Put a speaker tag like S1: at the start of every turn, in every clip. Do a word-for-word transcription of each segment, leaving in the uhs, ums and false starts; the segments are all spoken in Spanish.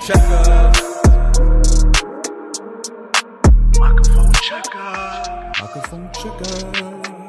S1: checker. Microphone checker. Microphone checker.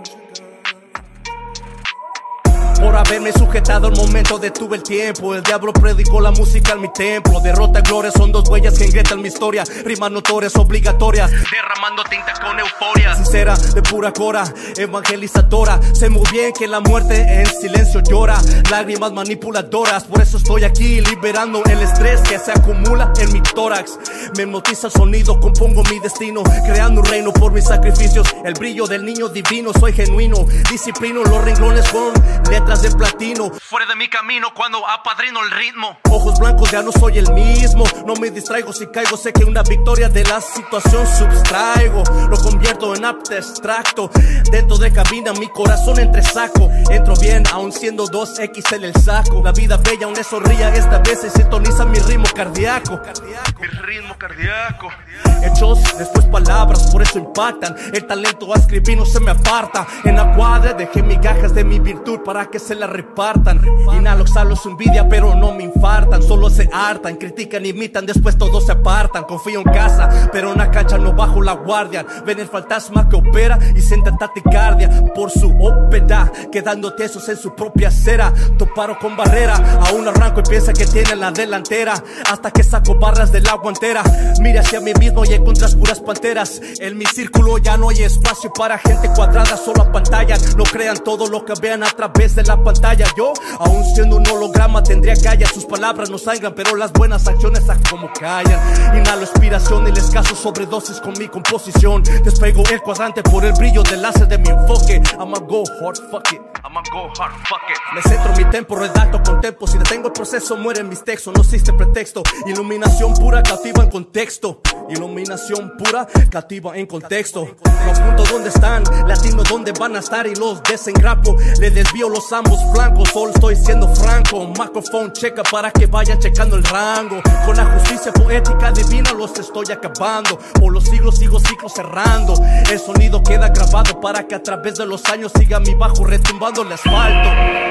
S1: Por haberme sujetado al momento detuve el tiempo. El diablo predicó la música en mi templo. Derrota y gloria son dos huellas que engretan mi historia. Rimas notorias, obligatorias, derramando tinta con euforia. Sincera, de pura cora, evangelizadora. Sé muy bien que la muerte en silencio llora. Lágrimas manipuladoras, por eso estoy aquí liberando el estrés que se acumula en mi tórax. Me hipnotiza el sonido, compongo mi destino, creando un reino por mis sacrificios. El brillo del niño divino, soy genuino. Disciplino los renglones con letras de platino. Fuera de mi camino cuando apadrino el ritmo. Ojos blancos, ya no soy el mismo. No me distraigo si caigo, sé que una victoria de la situación subtraigo. Lo convierto en apte extracto. Dentro de cabina mi corazón entre saco. Entro bien aún siendo dos equis el saco. La vida bella aún le sonría, esta vez se sintoniza mi ritmo cardíaco. Mi ritmo cardíaco. Hechos, después palabras, por eso impactan. El talento a escribir no se me aparta. En la cuadra dejé migajas de mi virtud para que se la repartan. Inhalo, exhalo su envidia, pero no me infartan. Solo se hartan, critican, imitan, después todos se apartan. Confío en casa, pero en la cancha no bajo la guardia. Ven el fantasma que opera y sienten taquicardia por su ópera, quedando tiesos en su propia acera. Toparo con barrera, aún arranco y piensa que tiene la delantera. Hasta que saco barras de la guantera. Mira hacia mí mismo y encuentras puras panteras. En mi círculo ya no hay espacio para gente cuadrada, solo a pantalla. No crean todo lo que vean a través de la pantalla. Yo, aún siendo un holograma, tendría callar. Sus palabras no sangran, pero las buenas acciones a como callan. Inhalo inspiración y les caso sobredosis con mi composición. Despego el cuadrante por el brillo del láser de mi enfoque. I'ma go hard, fuck it. I'ma go hard, fuck it. Me centro en mi tempo, redacto con tempo. Si detengo el proceso, mueren mis textos. No existe pretexto. Iluminación pura, cautiva en contexto. Iluminación pura, cautiva en contexto. No apunto dónde están, latino dónde van a estar y los desengrapo. Le desvío los ambos flancos, solo estoy siendo franco. Microphone checa para que vayan checando el rango. Con la justicia poética divina los estoy acabando. Por los siglos sigo ciclos cerrando. El sonido queda grabado para que a través de los años siga mi bajo retumbando el asfalto.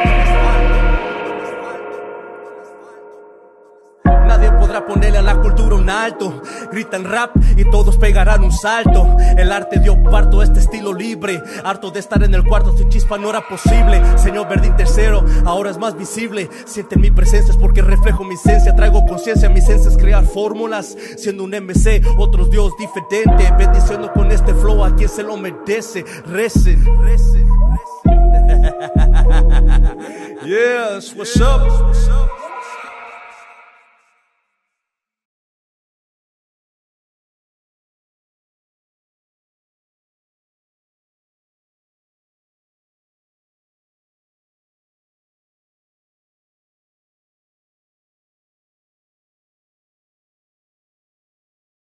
S1: Nadie podrá ponerle a la cultura un alto. Gritan rap y todos pegarán un salto. El arte dio parto a este estilo libre. Harto de estar en el cuarto, sin chispa no era posible. Señor Verdín tercero, ahora es más visible. Sienten mi presencia es porque reflejo mi esencia. Traigo conciencia, mi esencia es crear fórmulas. Siendo un M C, otros dios diferente. Bendiciendo con este flow a quien se lo merece. Recen, recen, recen. Yes, what's up?